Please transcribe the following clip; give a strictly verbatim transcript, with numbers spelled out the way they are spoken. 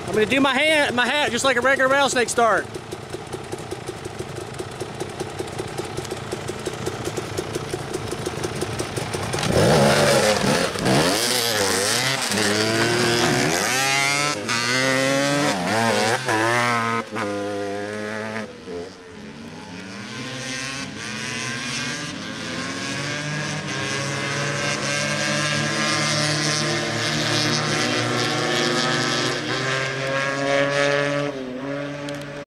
I'm gonna do my hand, my hat just like a regular rattlesnake start.